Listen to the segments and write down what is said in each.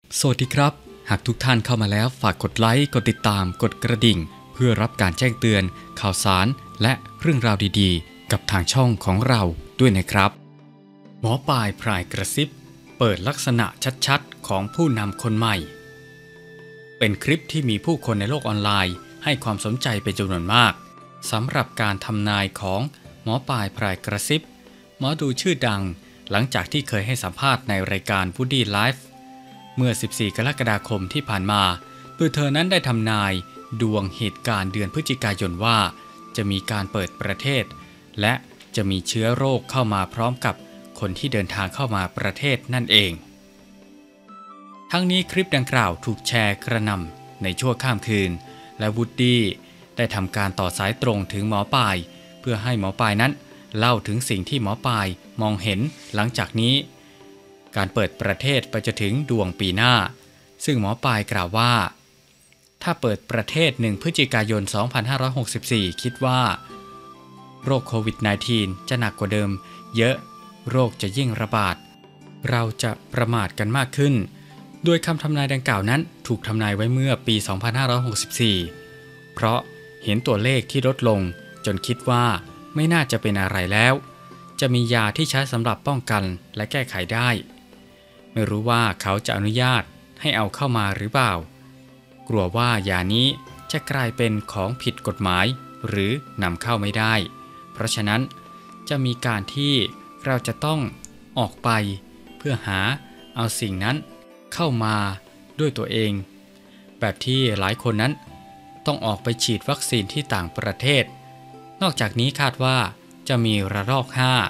สวัสดีครับหากทุกท่านเข้ามาแล้วฝากกดไลค์กดติดตามกดกระดิ่งเพื่อรับการแจ้งเตือนข่าวสารและเรื่องราวดีๆกับทางช่องของเราด้วยนะครับหมอปลายพรายกระซิบเปิดลักษณะชัดๆของผู้นำคนใหม่เป็นคลิปที่มีผู้คนในโลกออนไลน์ให้ความสนใจเป็นจำนวนมากสำหรับการทำนายของหมอปลายพรายกระซิบหมอดูชื่อดังหลังจากที่เคยให้สัมภาษณ์ในรายการ Woody Liveเมื่อ 14 กรกฎาคมที่ผ่านมาโดยเธอนั้นได้ทำนายดวงเหตุการณ์เดือนพฤศจิกายนว่าจะมีการเปิดประเทศและจะมีเชื้อโรคเข้ามาพร้อมกับคนที่เดินทางเข้ามาประเทศนั่นเองทั้งนี้คลิปดังกล่าวถูกแชร์กระหน่ำในชั่วข้ามคืนและวูดดี้ได้ทำการต่อสายตรงถึงหมอปลายเพื่อให้หมอปลายนั้นเล่าถึงสิ่งที่หมอปลายมองเห็นหลังจากนี้การเปิดประเทศไปจนถึงดวงปีหน้าซึ่งหมอปลายกล่าวว่าถ้าเปิดประเทศ1 พฤศจิกายน 2564 คิดว่าโรคโควิด -19 จะหนักกว่าเดิมเยอะโรคจะยิ่งระบาดเราจะประมาทกันมากขึ้นโดยคำทำนายดังกล่าวนั้นถูกทำนายไว้เมื่อปี 2564 เพราะเห็นตัวเลขที่ลดลงจนคิดว่าไม่น่าจะเป็นอะไรแล้วจะมียาที่ใช้สำหรับป้องกันและแก้ไขได้ไม่รู้ว่าเขาจะอนุญาตให้เอาเข้ามาหรือเปล่ากลัวว่ายานี้จะกลายเป็นของผิดกฎหมายหรือนำเข้าไม่ได้เพราะฉะนั้นจะมีการที่เราจะต้องออกไปเพื่อหาเอาสิ่งนั้นเข้ามาด้วยตัวเองแบบที่หลายคนนั้นต้องออกไปฉีดวัคซีนที่ต่างประเทศนอกจากนี้คาดว่าจะมีระลอก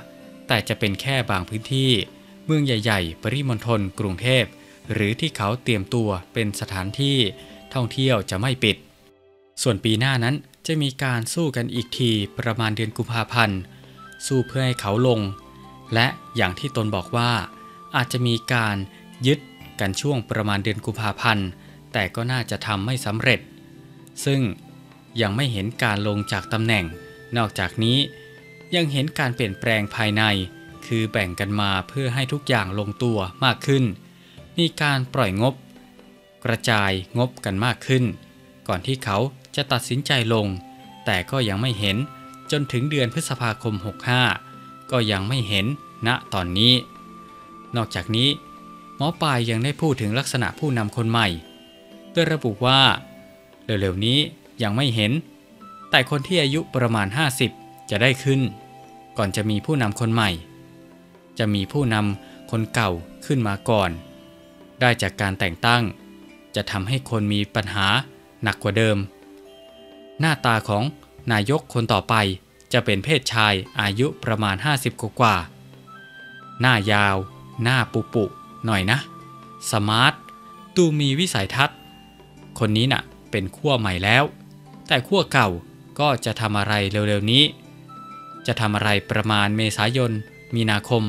5แต่จะเป็นแค่บางพื้นที่เมืองใหญ่ๆปริมณฑลกรุงเทพหรือที่เขาเตรียมตัวเป็นสถานที่ท่องเที่ยวจะไม่ปิดส่วนปีหน้านั้นจะมีการสู้กันอีกทีประมาณเดือนกุมภาพันธ์สู้เพื่อให้เขาลงและอย่างที่ตนบอกว่าอาจจะมีการยึดกันช่วงประมาณเดือนกุมภาพันธ์แต่ก็น่าจะทำไม่สำเร็จซึ่งยังไม่เห็นการลงจากตำแหน่งนอกจากนี้ยังเห็นการเปลี่ยนแปลงภายในคือแบ่งกันมาเพื่อให้ทุกอย่างลงตัวมากขึ้นมีการปล่อยงบกระจายงบกันมากขึ้นก่อนที่เขาจะตัดสินใจลงแต่ก็ยังไม่เห็นจนถึงเดือนพฤษภาคม 65ก็ยังไม่เห็นณตอนนี้นอกจากนี้หมอปลายยังได้พูดถึงลักษณะผู้นำคนใหม่โดยระบุว่าเร็วๆนี้ยังไม่เห็นแต่คนที่อายุประมาณ50จะได้ขึ้นก่อนจะมีผู้นำคนใหม่จะมีผู้นำคนเก่าขึ้นมาก่อนได้จากการแต่งตั้งจะทำให้คนมีปัญหาหนักกว่าเดิมหน้าตาของนายกคนต่อไปจะเป็นเพศชายอายุประมาณ50กว่าหน้ายาวหน้าปุหน่อยนะสมาร์ทดูมีวิสัยทัศน์คนนี้น่ะเป็นขั้วใหม่แล้วแต่ขั้วเก่าก็จะทำอะไรเร็วๆนี้จะทำอะไรประมาณเมษายนมีนาคม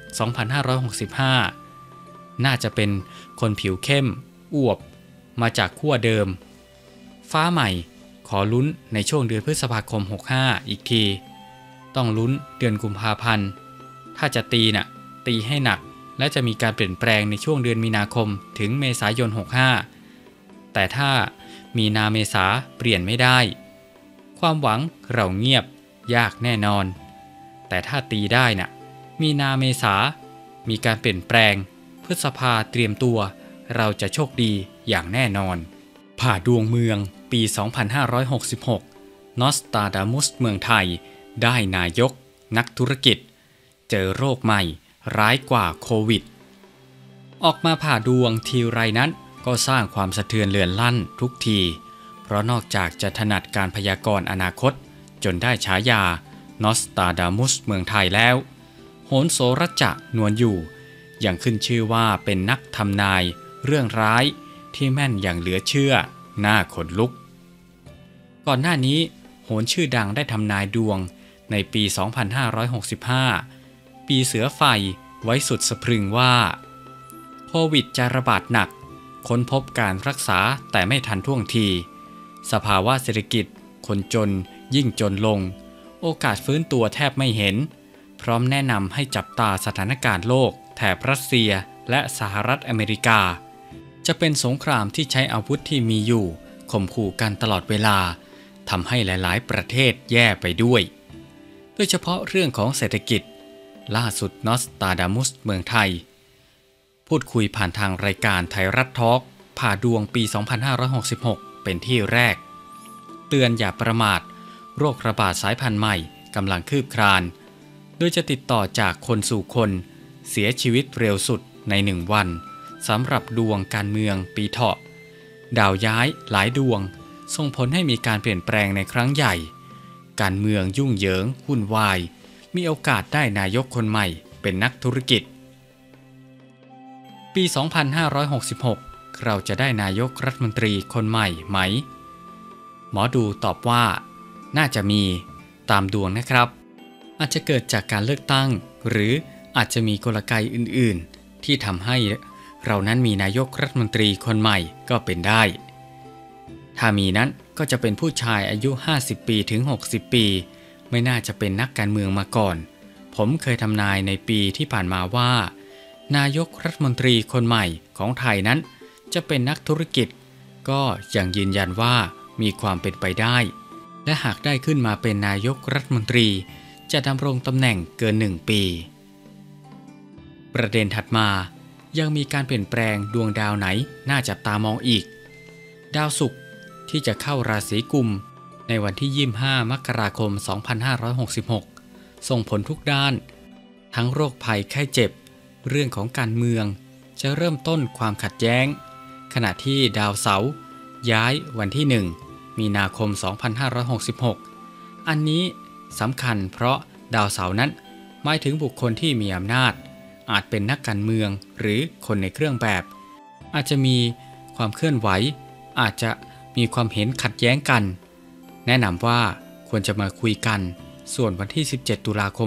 2565 น่าจะเป็นคนผิวเข้มอวบมาจากขั้วเดิมฟ้าใหม่ขอลุ้นในช่วงเดือนพฤษภาคม 65 อีกทีต้องลุ้นเดือนกุมภาพันธ์ถ้าจะตีน่ะตีให้หนักและจะมีการเปลี่ยนแปลงในช่วงเดือนมีนาคมถึงเมษายน 65 แต่ถ้ามีนาเมษาเปลี่ยนไม่ได้ความหวังเราเงียบยากแน่นอนแต่ถ้าตีได้น่ะมีนาเมษามีการเปลี่ยนแปลงพฤษภาเตรียมตัวเราจะโชคดีอย่างแน่นอนผ่าดวงเมืองปี 2566 นอสตราดามุสเมืองไทยได้นายกนักธุรกิจเจอโรคใหม่ร้ายกว่าโควิดออกมาผ่าดวงทีไรนั้นก็สร้างความสะเทือนเลือนลั่นทุกทีเพราะนอกจากจะถนัดการพยากรณ์อนาคตจนได้ฉายานอสตราดามุสเมืองไทยแล้วโหนโสรจะนวลอยู่ยังขึ้นชื่อว่าเป็นนักทำนายเรื่องร้ายที่แม่นอย่างเหลือเชื่อน่าขนลุกก่อนหน้านี้โหนชื่อดังได้ทำนายดวงในปี 2565 ปีเสือไฟไว้สุดสะพรึงว่าโควิดจะระบาดหนักค้นพบการรักษาแต่ไม่ทันท่วงทีสภาวะเศรษฐกิจคนจนยิ่งจนลงโอกาสฟื้นตัวแทบไม่เห็นพร้อมแนะนำให้จับตาสถานการณ์โลกแถบรัสเซียและสหรัฐอเมริกาจะเป็นสงครามที่ใช้อาวุธที่มีอยู่ข่มขู่กันตลอดเวลาทำให้หลายๆประเทศแย่ไปด้วยโดยเฉพาะเรื่องของเศรษฐกิจล่าสุดนอสตาดามุสเมืองไทยพูดคุยผ่านทางรายการไทยรัฐทอล์กผ่าดวงปี 2566 เป็นที่แรกเตือนอย่าประมาทโรคระบาดสายพันธุ์ใหม่กำลังคืบคลานโดยจะติดต่อจากคนสู่คนเสียชีวิตเร็วสุดใน1 วันสำหรับดวงการเมืองปีเถาะดาวย้ายหลายดวงส่งผลให้มีการเปลี่ยนแปลงในครั้งใหญ่การเมืองยุ่งเหยิงวุ่นวายมีโอกาสได้นายกคนใหม่เป็นนักธุรกิจปี 2566 เราจะได้นายกรัฐมนตรีคนใหม่ไหมหมอดูตอบว่าน่าจะมีตามดวงนะครับอาจจะเกิดจากการเลือกตั้งหรืออาจจะมีกลไกอื่นๆที่ทำให้เรานั้นมีนายกรัฐมนตรีคนใหม่ก็เป็นได้ถ้ามีนั้นก็จะเป็นผู้ชายอายุ50 ปีถึง60 ปีไม่น่าจะเป็นนักการเมืองมาก่อนผมเคยทำนายในปีที่ผ่านมาว่านายกรัฐมนตรีคนใหม่ของไทยนั้นจะเป็นนักธุรกิจก็ยังยืนยันว่ามีความเป็นไปได้และหากได้ขึ้นมาเป็นนายกรัฐมนตรีจะดำรงตำแหน่งเกิน1 ปีประเด็นถัดมายังมีการเปลี่ยนแปลงดวงดาวไหนน่าจับตามองอีกดาวศุกร์ที่จะเข้าราศีกุมในวันที่25 มกราคม 2566 ส่งผลทุกด้านทั้งโรคภัยไข้เจ็บเรื่องของการเมืองจะเริ่มต้นความขัดแย้งขณะที่ดาวเสาร์ย้ายวันที่1 มีนาคม 2566 อันนี้สำคัญเพราะดาวเสาร์นั้นหมายถึงบุคคลที่มีอำนาจอาจเป็นนักการเมืองหรือคนในเครื่องแบบอาจจะมีความเคลื่อนไหวอาจจะมีความเห็นขัดแย้งกันแนะนำว่าควรจะมาคุยกันส่วนวันที่17 ตุลาคม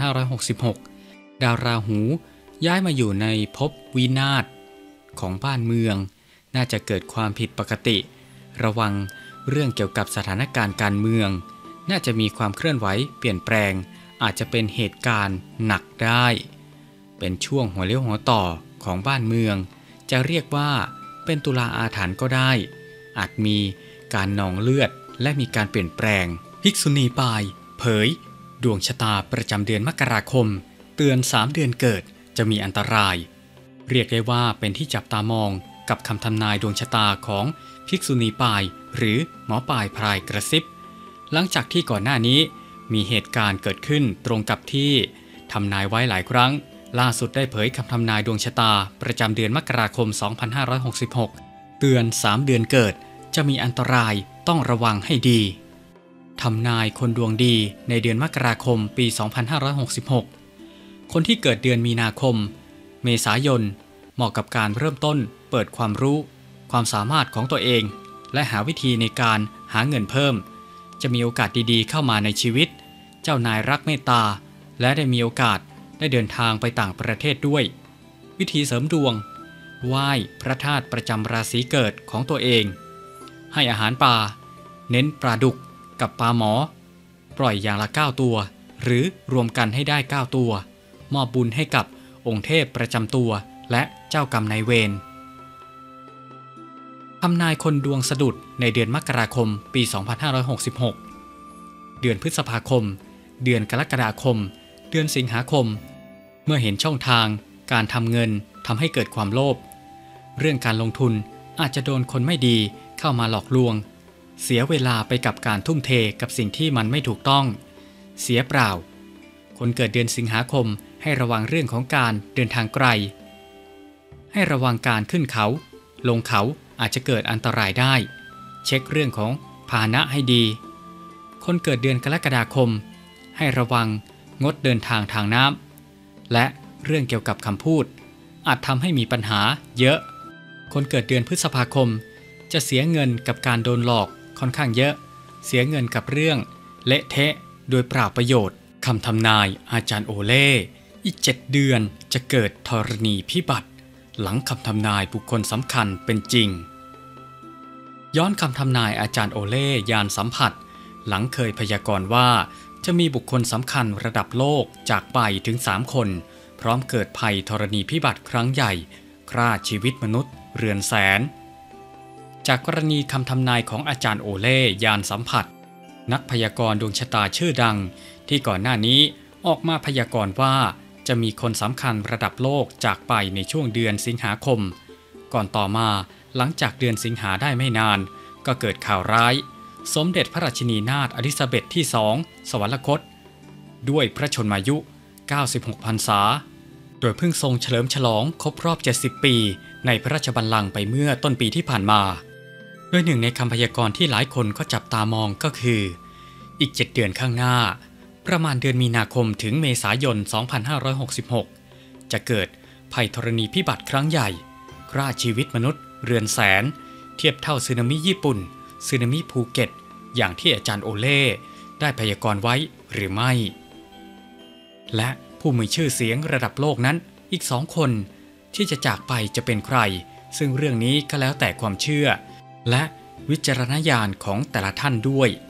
2566 ดาวราหูย้ายมาอยู่ในภพวินาศของบ้านเมืองน่าจะเกิดความผิดปกติระวังเรื่องเกี่ยวกับสถานการณ์การเมืองน่าจะมีความเคลื่อนไหวเปลี่ยนแปลงอาจจะเป็นเหตุการณ์หนักได้เป็นช่วงหัวเลี้ยวหัวต่อของบ้านเมืองจะเรียกว่าเป็นตุลาอาถรรพ์ก็ได้อาจมีการนองเลือดและมีการเปลี่ยนแปลงภิกษุณีปายเผยดวงชะตาประจำเดือนมกราคมเตือน3 เดือนเกิดจะมีอันตรายเรียกได้ว่าเป็นที่จับตามองกับคำทำนายดวงชะตาของภิกษุณีปายหรือหมอปายพรายกระซิบหลังจากที่ก่อนหน้านี้มีเหตุการณ์เกิดขึ้นตรงกับที่ทำนายไว้หลายครั้งล่าสุดได้เผยคำทำนายดวงชะตาประจำเดือนมกราคม 2566 เตือน3 เดือนเกิดจะมีอันตรายต้องระวังให้ดีทำนายคนดวงดีในเดือนมกราคมปี 2566 คนที่เกิดเดือนมีนาคมเมษายนเหมาะกับการเริ่มต้นเปิดความรู้ความสามารถของตัวเองและหาวิธีในการหาเงินเพิ่มจะมีโอกาสดีๆเข้ามาในชีวิตเจ้านายรักเมตตาและได้มีโอกาสได้เดินทางไปต่างประเทศด้วยวิธีเสริมดวงไหว้พระธาตุประจำราศีเกิดของตัวเองให้อาหารปลาเน้นปลาดุกกับปลาหมอปล่อยอย่างละ9 ตัวหรือรวมกันให้ได้9 ตัวมอบบุญให้กับองค์เทพประจำตัวและเจ้ากรรมนายเวรทำนายคนดวงสะดุดในเดือนมกราคมปี 2566 เดือนพฤษภาคมเดือนกรกฎาคมเดือนสิงหาคมเมื่อเห็นช่องทางการทำเงินทำให้เกิดความโลภเรื่องการลงทุนอาจจะโดนคนไม่ดีเข้ามาหลอกลวงเสียเวลาไปกับการทุ่มเทกับสิ่งที่มันไม่ถูกต้องเสียเปล่าคนเกิดเดือนสิงหาคมให้ระวังเรื่องของการเดินทางไกลให้ระวังการขึ้นเขาลงเขาอาจจะเกิดอันตรายได้เช็คเรื่องของพาหนะให้ดีคนเกิดเดือนกรกฎาคมให้ระวังงดเดินทางทางน้ำและเรื่องเกี่ยวกับคำพูดอาจทำให้มีปัญหาเยอะคนเกิดเดือนพฤษภาคมจะเสียเงินกับการโดนหลอกค่อนข้างเยอะเสียเงินกับเรื่องเละเทะโดยเปล่าประโยชน์คำทำนายอาจารย์โอเล่อีก7 เดือนจะเกิดธรณีพิบัติหลังคำทำนายบุคคลสำคัญเป็นจริงย้อนคำทำนายอาจารย์โอเล่ยานสัมผัสหลังเคยพยากรณ์ว่าจะมีบุคคลสำคัญระดับโลกจากไปถึง3 คนพร้อมเกิดภัยธรณีพิบัติครั้งใหญ่ฆ่าชีวิตมนุษย์เรือนแสนจากกรณีคำทำนายของอาจารย์โอเล่ยานสัมผัสนักพยากรณ์ดวงชะตาชื่อดังที่ก่อนหน้านี้ออกมาพยากรณ์ว่าจะมีคนสำคัญระดับโลกจากไปในช่วงเดือนสิงหาคมก่อนต่อมาหลังจากเดือนสิงหาได้ไม่นานก็เกิดข่าวร้ายสมเด็จพระราชินีนาถอลิซาเบธที่2สวรรคตด้วยพระชนมายุ96 พรรษาโดยเพิ่งทรงเฉลิมฉลองครบรอบ70 ปีในพระราชบัลลังก์ไปเมื่อต้นปีที่ผ่านมาโดยหนึ่งในคำพยากรณ์ที่หลายคนก็จับตามองก็คืออีก7 เดือนข้างหน้าประมาณเดือนมีนาคมถึงเมษายน 2566 จะเกิดภัยธรณีพิบัติครั้งใหญ่ฆ่าชีวิตมนุษย์เรือนแสนเทียบเท่าสึนามิญี่ปุ่นสึนามิภูเก็ตอย่างที่อาจารย์โอเล่ได้พยากรณ์ไว้หรือไม่และผู้มีชื่อเสียงระดับโลกนั้นอีก2 คนที่จะจากไปจะเป็นใครซึ่งเรื่องนี้ก็แล้วแต่ความเชื่อและวิจารณญาณของแต่ละท่านด้วย